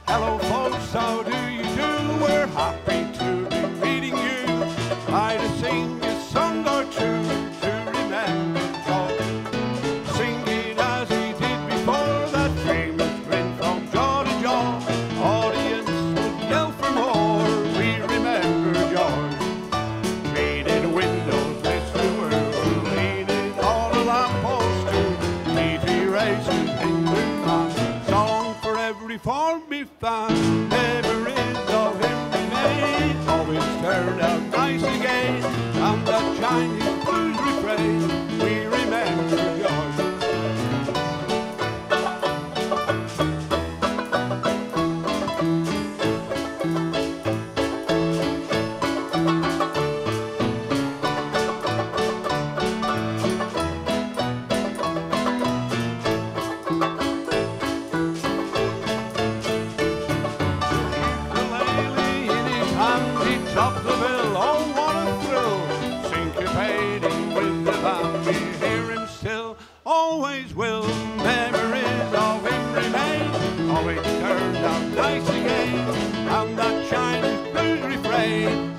Hello folks, how do you do? We're happy to be meeting you. I'd sing a song or two to remember John, singing as he did before, that famous grin from jaw to jaw. Audience would yell for more. We remember George. Faded windows, misty world, leaning on a lamppost to meaty races in the man. Song for every farm we found. Memories of him remain. Always turned out nice again. And that Chinese blues refrain. We remember George. Top the bill, oh what a thrill, syncopating with the band, we hear him still, always will, memories of him remain, always turned out nice again, and that Chinese blues refrain.